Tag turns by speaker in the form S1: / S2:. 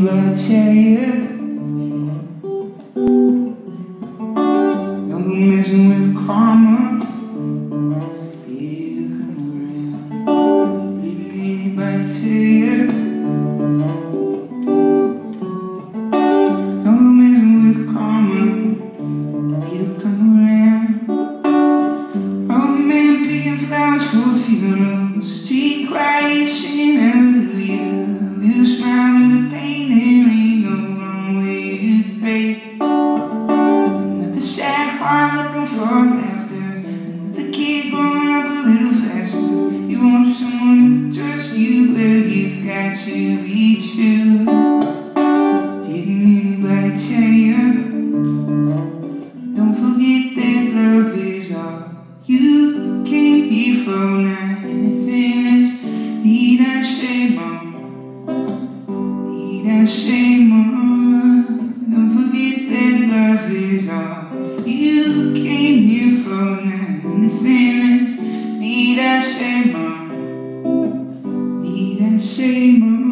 S1: anybody tell you? Don't go messing with karma. It'll come around. Didn't anybody tell you? Don't go messing with karma. It'll come around. Old man picking flowers for a funeral. Street quiet singing hallelujah. Little smile through the pain, there ain't no wrong way to pray. Another sad heart looking for laughter. Another kid growing up a little faster. You want someone to trust you, but you've got to be true. Didn't anybody tell you? Don't forget that love is all you came here for. Not anything else. Need I say more? Need I say more? Don't forget that love is all you came here for. Not anything else. Need I say more? Need I say more?